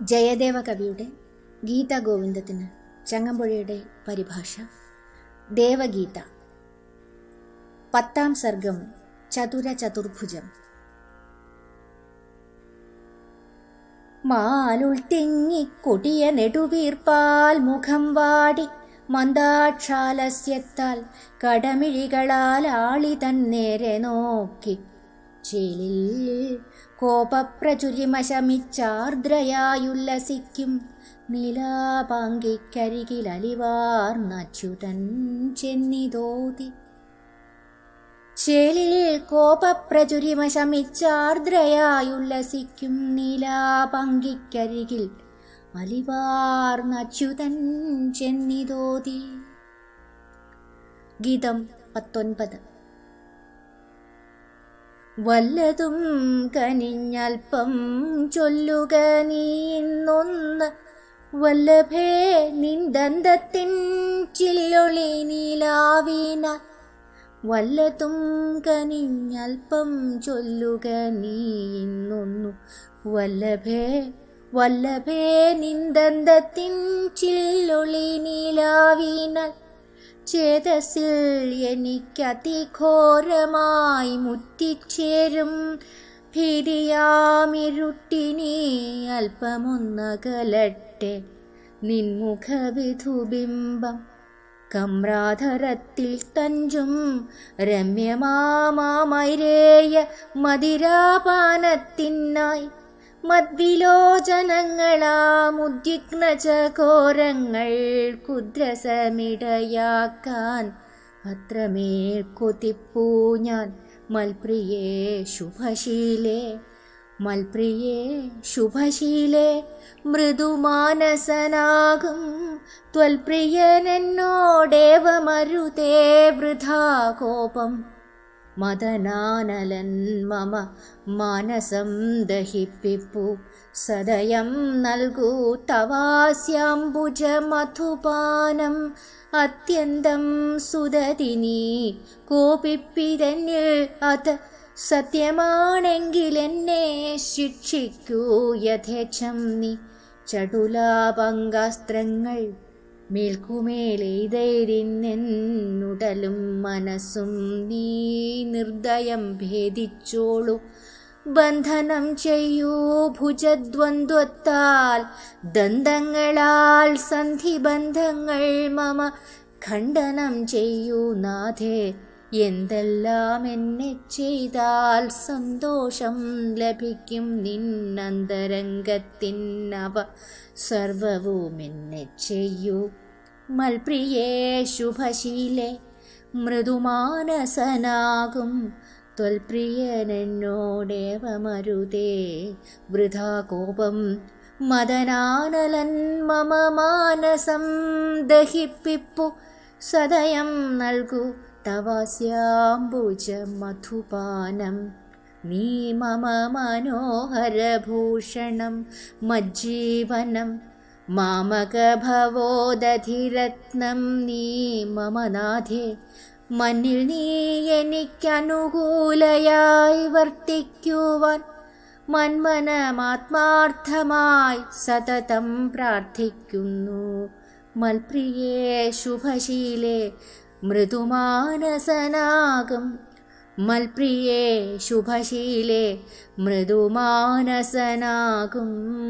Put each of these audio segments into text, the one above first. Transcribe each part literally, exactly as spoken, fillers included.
ജയദേവ കവിയുടെ ഗീതാഗോവിന്ദത്തിന് ചങ്ങമ്പുഴയുടെ പരിഭാഷ. ദേവഗീത. പത്താം സർഗം. ചതുര ചതുർഭുജം. മാലുൾ തിങ്ങി കൊടിയ നെടുവീർപ്പാൽ മുഖം വാടി മന്ദാക്ഷാലസ്യത്താൽ കടമിഴികളാൽ ആളി തന്നേരെ നോക്കി ചേലിൽ കോപപ്രചുരിമശമിച്ചാർദ്രയായുല്ലസിക്കും നീലാപാങ്കിക്കരികിലലിവാർന്നച്യുതൻ ചെന്നിതോതി. ചേലിൽ കോപപ്രചുരിമശമിച്ചാർദ്രയായുല്ലസിക്കും നീലാപാങ്കിക്കരികിൽ അലിവാർന്നച്യുതൻ ചെന്നിതോതി. ഗീതം പത്തൊൻപത്. വല്ലതും കനിഞ്ഞൽപ്പം ചൊല്ലുക നീ ഇന്നൊന്ന് വല്ലഭേ നിന്ദന്തത്തിൻ ചില്ലൊളി നീലാവീനാൽ. വല്ലതും കനിഞ്ഞൽപ്പം ചൊല്ലുക നീ ഇന്നൊന്നു വല്ലഭേ വല്ലഭേ നിന്ദന്തത്തിൻ ചില്ലൊളി നീലാവീനാൽ. ചേതസിൽ എനിക്കതിഘോരമായി മുറ്റിച്ചേരും ഭീതിയാമിരുട്ടിനി അല്പമൊന്നകലട്ടെ നിൻമുഖവിധുബിംബം. കമ്രാധരത്തിൽ തഞ്ചും രമ്യമാമൈരേയ മദിരാപാനത്തിനായി മദ്വിലോചനങ്ങളാമുദ്വിഗ്നചകോരങ്ങൾ കുദ്രസമിടയാക്കാൻ അത്രമേൽ കൊതിപ്പൂ ഞാൻ. മൽപ്രിയേ ശുഭശീലേ മൽപ്രിയേ ശുഭശീലേ മൃദുമാനസനാകും ത്വൽപ്രിയനെന്നോടേവമരുതേ വൃഥാ കോപം. മദനാനലൻ മമ മാനസം ദഹിപ്പിപ്പു സദയം നൽകൂ തവാസ്യാംബുജ മധുപാനം. അത്യന്തം സുദതിനി കോപിപ്പിതന്നിൽ അത് സത്യമാണെങ്കിലെന്നെ ശിക്ഷിക്കൂ യഥേച്ഛം നീ. ചടുലാപങ്കാസ്ത്രങ്ങൾ മേൽക്കുമേലെയ്തേരിന്നുടലും മനസ്സും നീ നിർദ്ദയം ഭേദിച്ചോളൂ. ബന്ധനം ചെയ്യൂ ഭുജദ്വന്ദ്വത്താൽ ദന്തങ്ങളാൽ സന്ധിബന്ധങ്ങൾ മമ ഖണ്ഡനം ചെയ്യൂ നാഥേ. എന്തെല്ലാം എന്നെ ചെയ്താൽ സന്തോഷം ലഭിക്കും നിന്നന്തരംഗത്തിനവ സർവവും എന്നെ ചെയ്യൂ. മൽപ്രിയേ ശുഭശീലേ മൃദുമാനസനാകും ത്വൽപ്രിയനെന്നോടേവമരുതേ വൃഥാ കോപം. മദനാനലൻ മമ മാനസം ദഹിപ്പിപ്പു സദയം നൽകൂ തവാസ്യാംബുജ മധുപാനം. നീ മമ മനോഹരഭൂഷണം മജ്ജീവനം മാമകഭവോദധിരത്നം നീ മമ നാഥേ. മന്നിൽ നീ എനിക്കനുകൂലയായി വർത്തിക്കുവാൻ മന്മനമാത്മാർത്ഥമായി സതതം പ്രാർത്ഥിക്കുന്നു. മൽപ്രിയേ ശുഭശീലേ മൃദുമാനസനാകും മൽപ്രിയേ ശുഭശീലേ മൃദുമാനസനാകും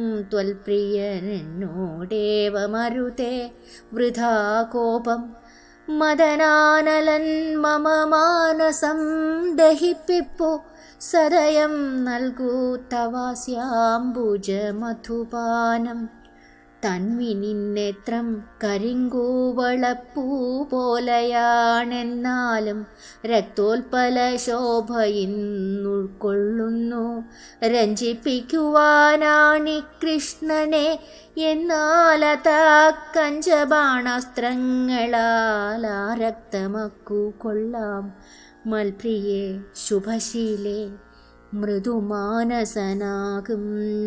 ത്വൽപ്രിയനെന്നോടേവമരുതേ വൃഥാ കോപം. മദനാനലൻ മമ മാനസം ദഹിപ്പിപ്പു സദയം നൽകൂ തവാസ്യാംബുജ മധുപാനം. തന്മിനിന്നേത്രം കരിങ്കൂവളപ്പൂ പോലെയാണെന്നാലും രക്തോൽപല ശോഭയിന്നുൾക്കൊള്ളുന്നു. രഞ്ജിപ്പിക്കുവാനാണി കൃഷ്ണനെ എന്നാലത കഞ്ചബാണാസ്ത്രങ്ങളാൽ ആ രക്തമക്കു കൊള്ളാം. മൽപ്രിയേ ശുഭശീലേ മൃദുമാനസനാകും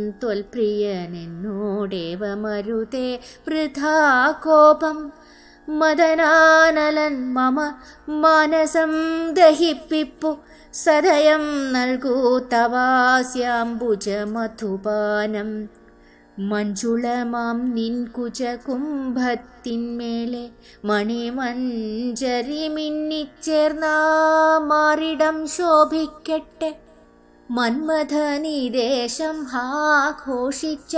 ത്വൽപ്രിയനെന്നോടേവമരുതേ വൃഥാ കോപം. മദനാനലൻ മമ മാനസം ദഹിപ്പിപ്പു സദയം നൽകൂ തവാസ്യാംബുജ മധുപാനം. മഞ്ജുളമാം നിൻ കുചകുംഭത്തിന്മേലെ മണിമഞ്ജരി മിന്നിച്ചേർന്ന മാറിടം ശോഭിക്കട്ടെ. മന്മഥനിദേശം ഹാഘോഷിച്ച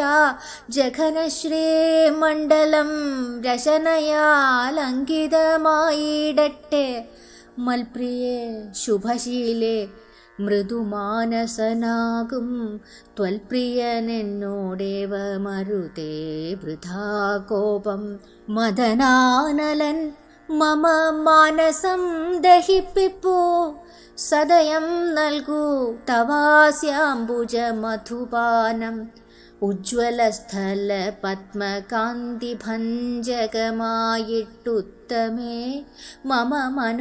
ജഘനശ്രീമണ്ഡലം രചനയാലങ്കിതമായിടട്ടെ. മൽപ്രിയേ ശുഭശീലേ മൃദുമാനസനാകും ത്വൽപ്രിയനെന്നോടേവ മരുതേ വൃഥാ കോപം. മദനാനലൻ മമ മാനസം ദഹിപ്പിപ്പൂ സദയം നൽകൂ തവാസ്യാംബുജ മധുപാനം. ഉജ്ജ്വലസ്ഥല പത്മകാന്തി ഭഞ്ജകമായിട്ടുത്തമേ മമ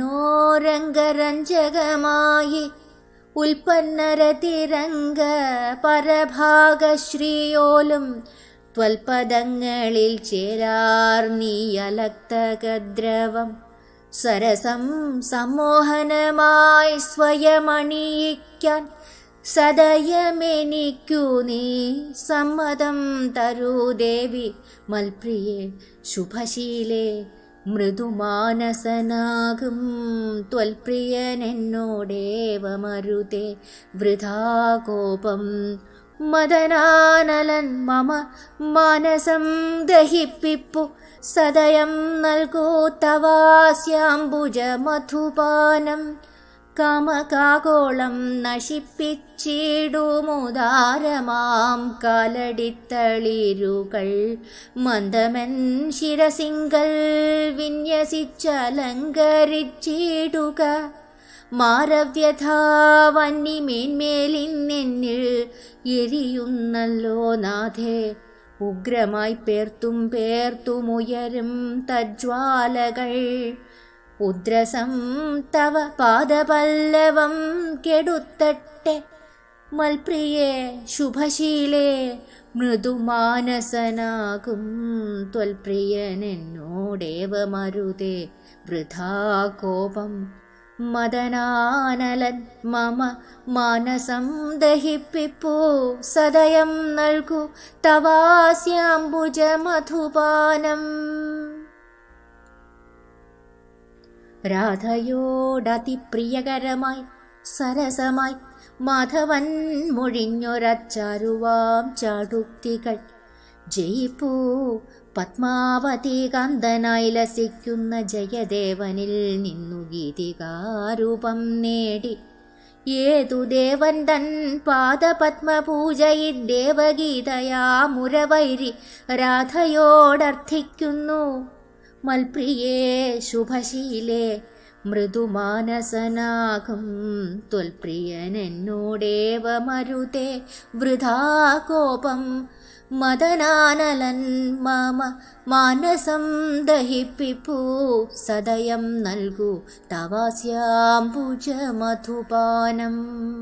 മനോരംഗരഞ്ജകമായി. ഉൽപ്പന്നരതിരംഗ പരഭാഗശ്രീയോലും ത്വൽപദങ്ങളിൽ ചേരാർ നീയലക്തകദ്രവം. സരസം സമ്മോഹനമായി സ്വയമണിയിക്കാൻ സദയമെനിക്കു നീ സമ്മതം തരൂ ദേവി. മൽപ്രിയേ ശുഭശീലേ മൃദുമാനസനാകും ത്വൽപ്രിയനെന്നോടേവ മരുതേ വൃഥാ കോപം. മദനാനലൻ മമ മാനസം ദഹിപ്പിപ്പു സദയം നൽകൂ തവാസ്യാംബുജ മധുപാനം. കാമകാകോളം നശിപ്പിച്ചിടുമുദാരമാം കാലടിത്തളിരുകൾ മന്ദമൻ ശിരസിങ്കൽ വിന്യസിച്ചലങ്കരിച്ചിടുക. മാരവ്യഥാവന്നിമേന്മേലിന്നെന്നിൽ എരിയുന്നല്ലോ നാഥേ. ഉഗ്രമായി പേർത്തും പേർത്തുമുയരും തജ്വാലകൾ ഉദ്രസം തവ പാദപല്ലവം കെടുത്തട്ടെ. മൽപ്രിയേ ശുഭശീലേ മൃദുമാനസനാകും ത്വൽപ്രിയനെന്നോടേവ മരുതേ വൃഥാ കോപം. മദനാനലൻ മമ മാനസം ദഹിപ്പിപ്പൂ സദയം നൽകൂ തവാസ്യാംബുജ മധുപാനം. രാധയോടതിപ്രിയകരമായി സരസമായി മാധവൻ മൊഴിഞ്ഞൊരച്ചാരുവാം ചാടുക്തികൾ ജയിപ്പൂ പത്മാവതി കാന്തനായി ലസിക്കുന്ന ജയദേവനിൽ നിന്നു ഗീതികാരൂപം നേടി. ഏതു ദേവൻ തൻ പാദപത്മപൂജയി ദേവഗീതയാ മുരവൈരി രാധയോടർത്ഥിക്കുന്നു. മൽപ്രിയേ ശുഭശീലേ മൃദുമാനസനാകും ത്വൽപ്രിയനെന്നോടേവ മരുതേ വൃഥാ കോപം. മദനാനലൻ മമ മാനസം ദഹിപ്പിപ്പൂ സദയം നൽകൂ തവാസ്യാംബുജ മധുപാനം.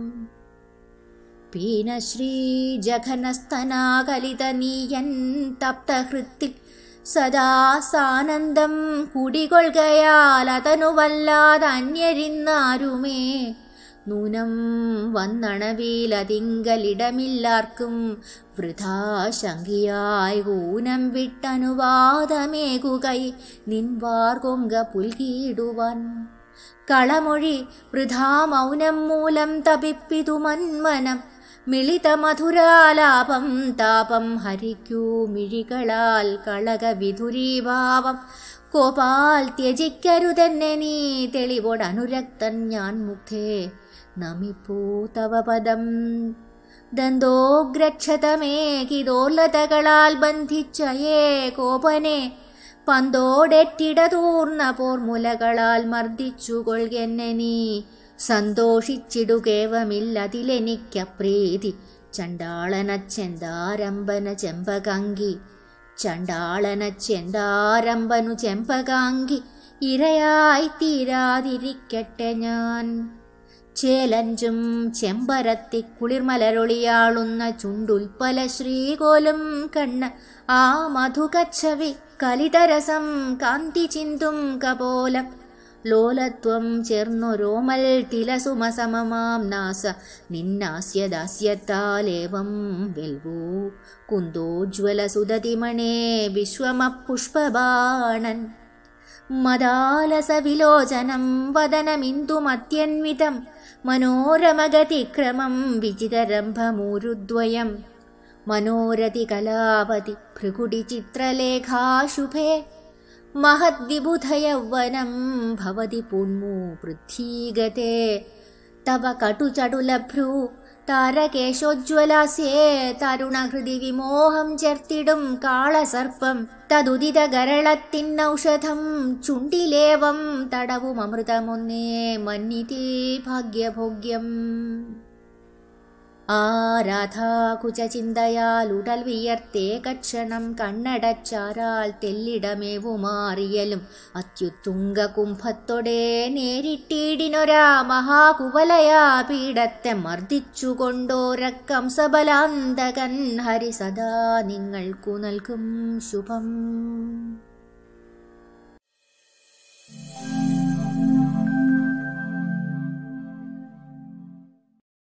പീനശ്രീ ജഘനസ്തനാകലിതനീയൻ തപ്തഹൃത്തിൽ സദാ സാനന്ദം കുടികൊള്ളുകയാൽ അതനുവല്ലാതന്യരിന്നാരുമേ. നൂനം വന്നണവിലതിങ്കലിടമില്ലാർക്കും വൃഥാശങ്കിയായി ഊനം വിട്ടനുവാദമേകുകൈ നിൻവാർ കൊങ്ക പുൽകിടുവാൻ. കളമൊഴി വൃഥാ മൗനം മൂലം തപിപ്പിതു മന്മനം. മിളിത മധുരാലാപം താപം ഹരിക്കൂ മിഴികളാൽ കളക വിധുരീഭാവം. കോപാൽ ത്യജിക്കരുതെന്നെ നീ തെളിവോടനുരക്തൻ ഞാൻ മുഗ്ധേ നമിപ്പൂ തവ പദം. ദന്തോഗ്രക്ഷതമേകിതോർലതകളാൽ ബന്ധിച്ചയേ കോപനെ പന്തോടെറ്റിടതൂർന്ന പോർമുലകളാൽ മർദ്ദിച്ചുകൊള്ളുകെന്നെ നീ. സന്തോഷിച്ചിടുകേവമില്ലതിലെനിക്കപ്രീതി. ചണ്ടാളനച്ചെന്താരംബന ചെമ്പകാങ്കി ചണ്ടാളനച്ചെന്താരംബനു ചെമ്പകാങ്കി ഇരയായി തീരാതിരിക്കട്ടെ ഞാൻ. ചേലഞ്ചും ചെമ്പരത്തി കുളിർമലരൊളിയാളുന്ന ചുണ്ടുൽപ്പല ശ്രീകോലും കണ്ണ് ആ മധുകച്ഛവി കലിതരസം കാന്തി ചിന്തും കപോലം. ലോലത്വം ചേർന്നൊരോമൽ തിലസുമസമമാം നാസ നിന്നാസ്യദാസ്യത്താലേവം വെൽവൂ കുന്തോജ്വല സുദതിമണേ വിശ്വമപുഷ്പബാണൻ മദാലസവിലോചനം വദനമിന്ദുമത്യന്വിതം മനോരമഗതിക്രമം വിജിതരംഭമൂരുദ്വയം മനോരതി കലാവതി ഭൃഗുടിചിത്രലേഖാശുഭേ മഹദ്വിബുധയൗവനം ഭവതി പുന്മൂ പൃഥ്വീഗതേ തവ കടുചടുലഭ്രൂ താരകേശോജ്വലാസ്യേ തരുണഹൃദി വിമോഹം ചേർത്തിടും കാളസർപ്പം തദുദിതഗരളത്തിന്നൗഷധം ചുണ്ടിലേവം തടവുമമൃതമൊന്നേ മന്നിതിൽ ഭാഗ്യഭോഗ്യം. ആ രാധാകുചചിന്തയാലുടൽ വിയർത്തേകക്ഷണം കണ്ണടച്ചാരാൽ തെല്ലിടമേവുമാറിയലും അത്യുത്തുംഗ കുംഭത്തൊടേ നേരിട്ടിടിനൊരാ മഹാകുവലയാ പീഠത്തെ മർദ്ദിച്ചുകൊണ്ടോരക്കംസബലാന്തകൻ ഹരി സദാ നിങ്ങൾക്കു നൽകും ശുഭം.